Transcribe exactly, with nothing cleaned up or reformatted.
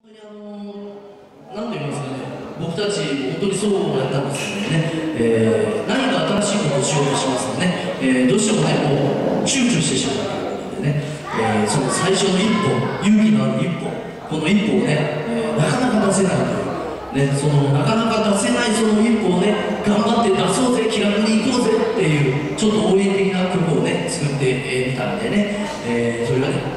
本当にあの何と言いますかね、僕たち本当にそうやったんですけどね、えー、何か新しいことをしようとしますとね、えー、どうしてもねこう躊躇してしまうのでね、えー、その最初の一歩、勇気のある一歩、この一歩をね、えー、なかなか出せないというね、そのなかなか出せないその一歩をね、頑張って出そうぜ、気楽に行こうぜっていうちょっと応援的な曲をね作ってみたんでね、えー、それがね